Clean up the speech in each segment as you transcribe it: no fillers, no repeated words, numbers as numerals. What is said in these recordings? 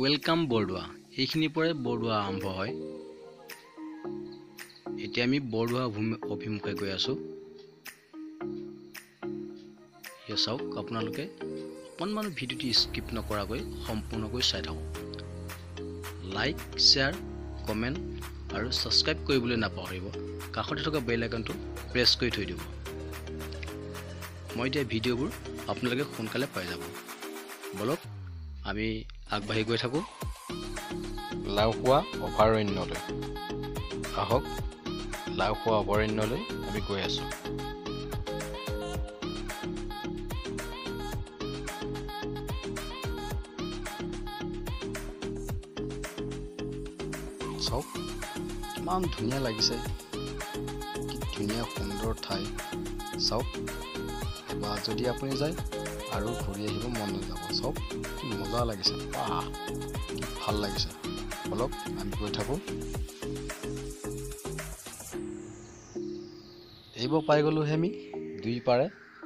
Welcome Bordowa এইখিনিৰ পৰাই বৰদোৱা আৰম্ভ হয়। এতিয়া আমি বৰদোৱা অভিমুখে গৈ আছো। ইয়া চাওক আপোনালোকে অকণমান ভিডিঅ'টি স্কিপ নকৰাকৈ সম্পূৰ্ণকৈ চাই থাকক। লাইক শ্বেয়াৰ কমেণ্ট আৰু ছাবস্ক্ৰাইব কৰিবলৈ নাপাহৰিব। কাষতে থকা বেল আইকনটো প্ৰেছ কৰি থৈ দিব। মই এতিয়া ভিডিঅ'বোৰ আপোনালোকে সোনকালে পাই যাব। বলক আমি আগবাঢ়ি গৈ থাকোঁ লাওখোৱা অভয়াৰণ্যলৈ। আহক লাওখোৱা অভয়াৰণ্যলৈ আমি গৈ আছোঁ। চাওক কিমান ধুনীয়া লাগিছে, কি ধুনীয়া সুন্দৰ ঠাই। চাওক এবাৰ যদি আপুনি যায় আৰু ঘূৰি আহিব মন নাযাব। চাওক কি মজা লাগিছে, বাহ কি ভাল লাগিছে। বলক আমি গৈ থাকোঁ। এইবাৰ পাই গ'লোহে আমি দুই পাৰে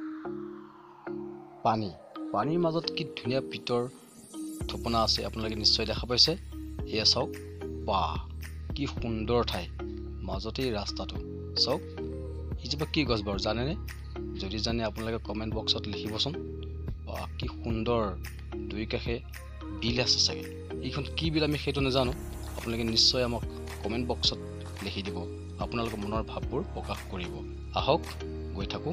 পানীৰ মাজত কি ধুনীয়া ভিতৰ থোপনা আছে, আপোনালোকে নিশ্চয় দেখা পাইছে। এয়া চাওক, বাহ কি সুন্দৰ ঠাই, মাজতেই ৰাস্তাটো। চাওক এইজোপা কি গছ বাৰু জানেনে? যদি জানে আপোনালোকে কমেণ্ট বক্সত লিখিবচোন। বাহ কি সুন্দৰ, দুই কাষে বিল আছে চাগে। এইখন কি বিল আমি সেইটো নাজানো, আপোনালোকে নিশ্চয় আমাক কমেণ্ট বক্সত লিখি দিব, আপোনালোকৰ মনৰ ভাৱবোৰ প্ৰকাশ কৰিব। আহক গৈ থাকোঁ।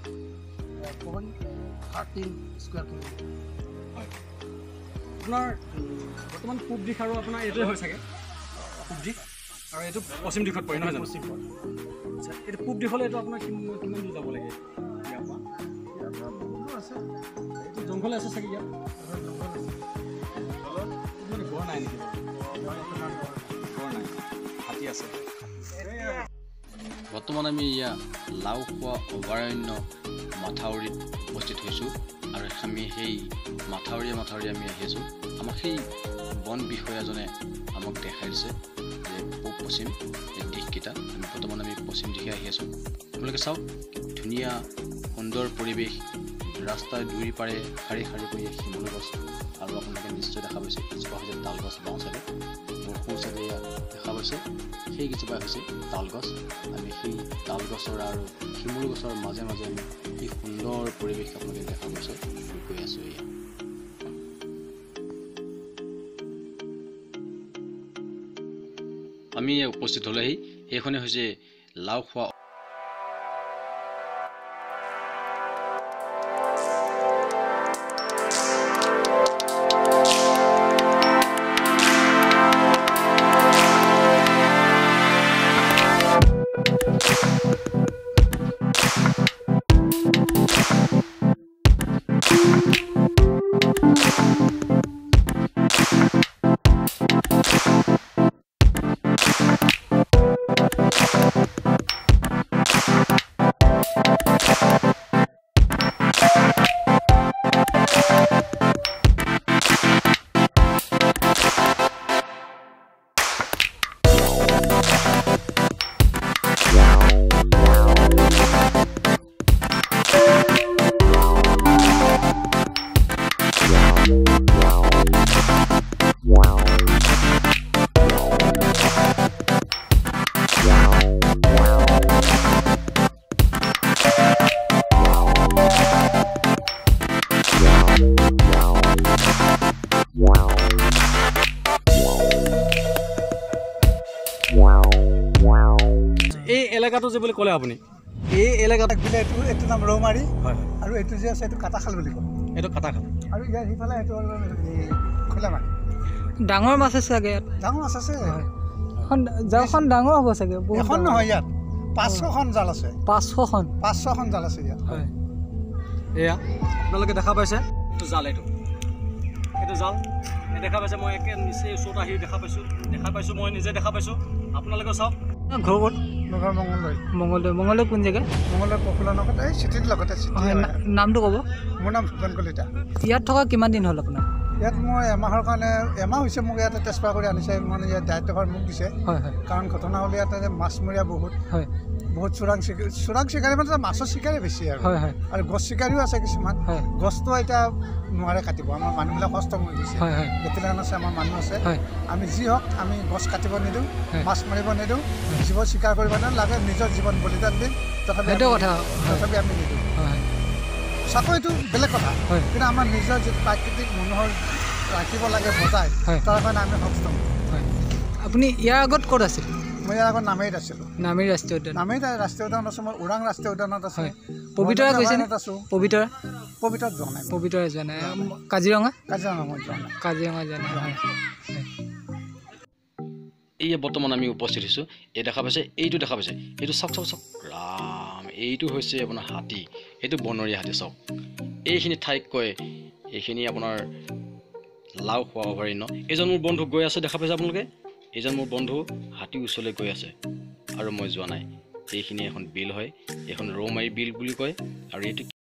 আপোনাৰ বৰ্তমান পূব দিশ আৰু আপোনাৰ এইটোৱে হৈ চাগে পূব দিশ, আৰু এইটো পশ্চিম দিশত পৰে নহয় জানো? আচ্ছা, এইটো পূব দিশলৈ এইটো আপোনাৰ কিমান দূৰ যাব লাগে ইয়াৰ পৰা? এইটো জংঘলে আছে চাগে ইয়াত? মানে গড় নাই নেকি? গড় নাই, হাতী আছে। বৰ্তমান আমি ইয়া লাওখোৱা অভয়াৰণ্য মাথাউৰিত উপস্থিত হৈছোঁ, আৰু আমি সেই মাথাউৰিয়ে আমি আহি আছোঁ। আমাক সেই বন বিষয়াজনে আমাক দেখাই দিছে যে পূব পশ্চিম এই দিশকেইটা। বৰ্তমান আমি পশ্চিম দিশে আহি আছোঁ। আপোনালোকে চাওক ধুনীয়া সুন্দৰ পৰিৱেশ, ৰাস্তাৰ দুই পাৰে শাৰী শাৰীকৈ শিমলু গছ, আৰু আপোনালোকে নিশ্চয় দেখা পাইছে এজোপা হৈছে তাল গছ। বাওঁ চাইডে মোৰ সোঁ চাইডে দেখা পাইছে সেইকেইজোপা হৈছে তাল গছ। আমি সেই তাল গছৰ আৰু শিমলু গছৰ মাজে মাজে আমি এই সুন্দৰ পৰিৱেশ আপোনালোকে দেখা পাইছে গৈ আছোঁ। এয়া আমি উপস্থিত হ'লেহি, এইখনে হৈছে লাওখোৱা। এই এলেকাটো যে বুলি ক'লে আপুনি, এই এলেকাত এইটো নাম ৰৌমাৰী, হয় আৰু এইটো যে আছে এইটো কাটাখাল বুলি কয়। এইটো কাটাখাল, আৰু ইয়াৰ সিফালে এইটো খোলামাৰী। ডাঙৰ মাছ আছে চাগে ইয়াত? ডাঙৰ মাছ আছে, জালখন ডাঙৰ হ'ব চাগে। এখন নহয়, ইয়াত 500খন জাল আছে। 500খন জাল আছে ইয়াত। হয় এয়া আপোনালোকে দেখা পাইছে, এইটো জাল, এইটো জাল দেখা পাইছে। মই একে নিচে ওচৰত আহি দেখা পাইছোঁ, মই নিজে দেখা পাইছোঁ। আপোনালোকে চাওক। ঘৰ ক'ত? নগৰ মঙলদৈ কোন জেগা? মঙলদৈ পপুলাৰ লগত এই চিটিৰ লগতে। নামটো ক'ব? মোৰ নাম ভূপেন কলিতা। ইয়াত থকা কিমান দিন হ'ল আপোনাৰ? ইয়াত মই এমাহৰ কাৰণে এমাহ হৈছে মোক ইয়াতে ট্ৰেন্সফাৰ কৰি আনিছে মানে ইয়াত দায়িত্বভাৰ মোক দিছে হয় হয় কাৰণ ঘটনা হ'ল ইয়াতে যে মাছমৰীয়া হয় বহুত চোৰাং চিকাৰী মানে মাছৰ চিকাৰী বেছি হয় হয় আৰু গছ চিকাৰীও আছে কিছুমান হয় গছটো এতিয়া নোৱাৰে কাটিব আমাৰ মানুহবিলাক কষ্ট হৈ গৈছে হয় হয় বেটেলিয়ান আছে আমাৰ মানুহ আছে হয় আমি যি হওক আমি গছ কাটিব নিদিওঁ হয়। মাছ মাৰিব নিদিওঁ জীৱ চিকাৰ কৰিব লাগে নিজৰ জীৱন বলিদান দিম সেইটো কথা তথাপি আমি নিদিওঁ হয় চাকৰিটো বেলেগ কথা হয় কিন্তু আমাৰ নিজৰ যিটো প্ৰাকৃতিক মানুহৰ ৰাখিব লাগে বজাই হয়। তাৰ কাৰণে আমি সক্ষম হয় আপুনি ইয়াৰ আগত ক'ত আছিল মই ইয়াৰ আগত নামেৰিত আছিলোঁ নামেৰি ৰাষ্ট্ৰীয় উদ্যান নামেৰিত ৰাষ্ট্ৰীয় উদ্যানত আছোঁ মই ওৰাং ৰাষ্ট্ৰীয় উদ্যানত আছোঁ হয় পবিতৰা গৈছেনে আছোঁ পবিতৰা পবিতৰাত যোৱা নাই পবিতৰা যোৱা নাই কাজিৰঙা কাজিৰঙা মই যোৱা নাই কাজিৰঙা যোৱা নাই হয় এই বৰ্তমান আমি উপস্থিত হৈছোঁ এই দেখা পাইছে এইটো দেখা পাইছে এইটো চাওক চাওক চাওক ৰাম এইটো হৈছে আপোনাৰ হাতী এইটো বনৰীয়া হাতী চাওক এইখিনি ঠাইক কয় এইখিনি আপোনাৰ লাওখোৱা অভয়াৰণ্য এইজন মোৰ বন্ধু গৈ আছে দেখা পাইছে আপোনালোকে এইজন মোৰ বন্ধু হাতীৰ ওচৰলৈ গৈ আছে আৰু মই যোৱা নাই এইখিনি এখন বিল হয় এইখন ৰৌমাৰী বিল বুলি কয় আৰু এইটো